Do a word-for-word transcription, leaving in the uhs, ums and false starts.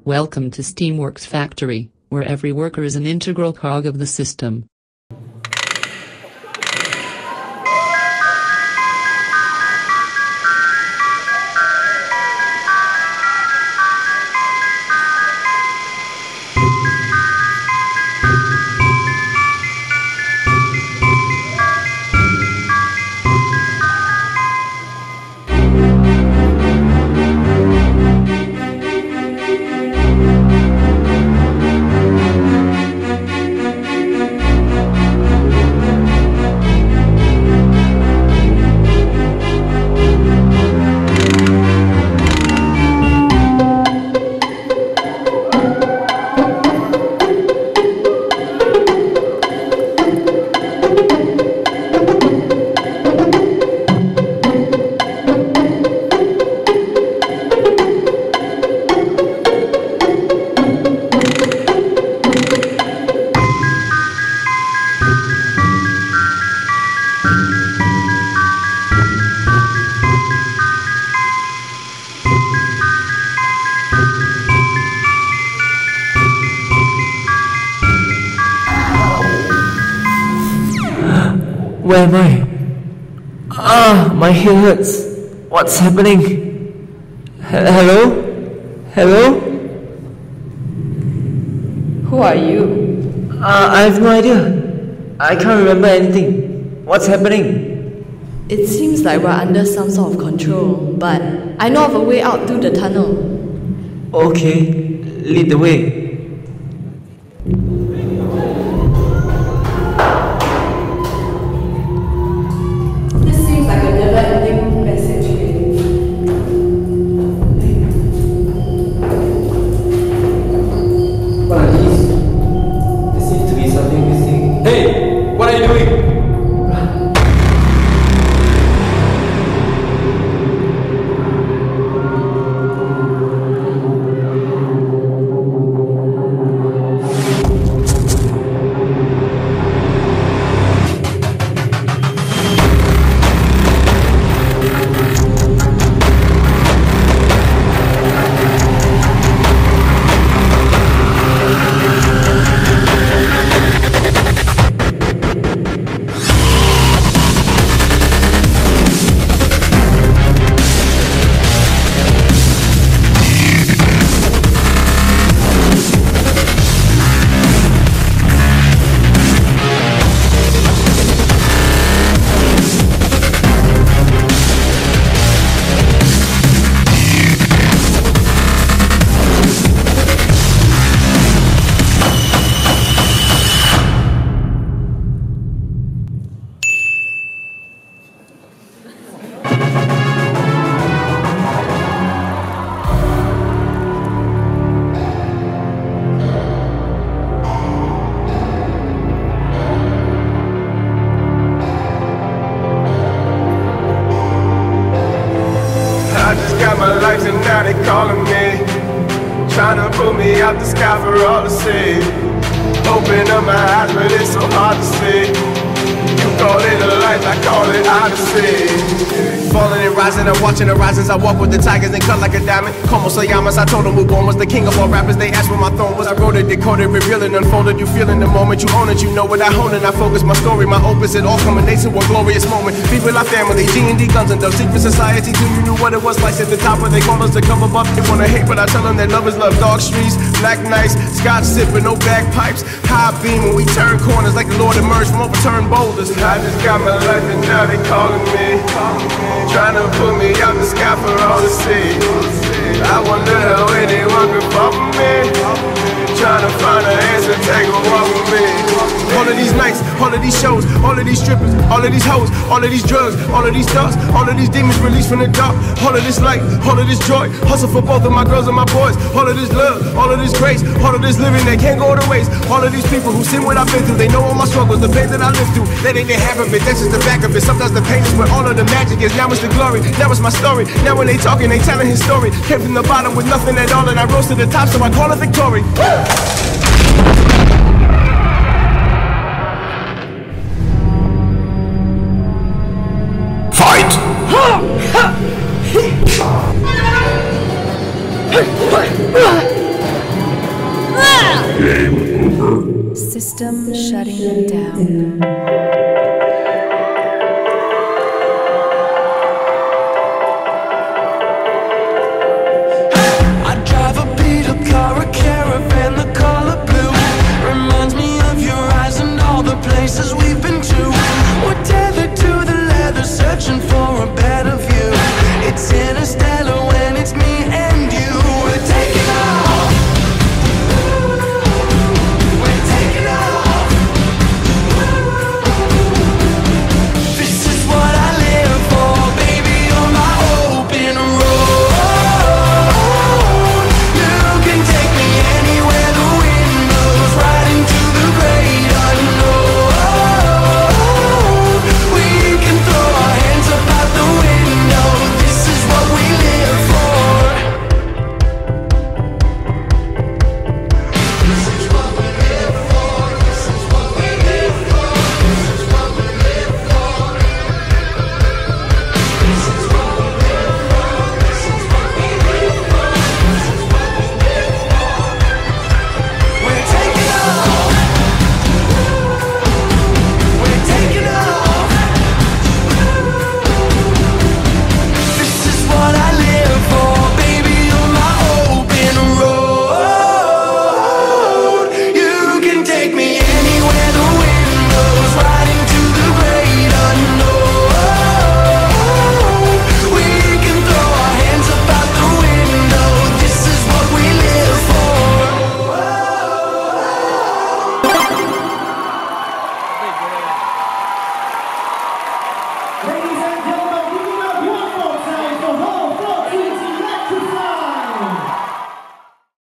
Welcome to Steamworks Factory, where every worker is an integral cog of the system. Where am I? Ah, my head hurts. What's happening? H- hello? Hello? Who are you? Uh, I have no idea. I can't remember anything. What's happening? It seems like we're under some sort of control, but I know of a way out through the tunnel. Okay, lead the way. This seems like a never-ending passageway. What are these? There seems to be something missing. Hey! What are you doing? I just got my life and now they calling me, trying to pull me out the sky for all to see. Open up my eyes but it's so hard to see. You call it a life, I call it odyssey. Falling and rising, I'm watching the risings. I walk with the tigers and cut like a diamond. Como Sayamas, I told them who born was the king of all rappers. They asked where my throne was. I wrote it, decoded, revealing, unfolded. You feel in the moment, you own it, you know it. I hone it, I focus my story, my opus. It all culminates in one glorious moment. People, our family, G and D, guns and dubs. Secret society, till you knew what it was like at the top where they call us to come above. They wanna hate, but I tell them that love is love. Dog streets, black nights, scotch sipping, no bagpipes. High beam when we turn corners like the Lord emerged from overturned boulders. I just got my life and now they calling me, trying to put me out the sky for all to see. I wonder how anyone could fall for me, trying to find an answer, take a walk with me. All of these nights, all of these shows, all of these strippers, all of these hoes, all of these drugs, all of these thoughts, all of these demons released from the dark. All of this light, all of this joy, hustle for both of my girls and my boys. All of this love, all of this grace, all of this living that can't go to waste. All of these people who seen what I've been through, they know all my struggles, the pain that I lived through. That ain't the half of it, that's just the back of it. Sometimes the pain is where all of the magic is. Now it's the glory, now it's my story. Now when they talking, they telling his story. Came from the bottom with nothing at all, and I rose to the top, so I call it victory. Fight! System shutting down.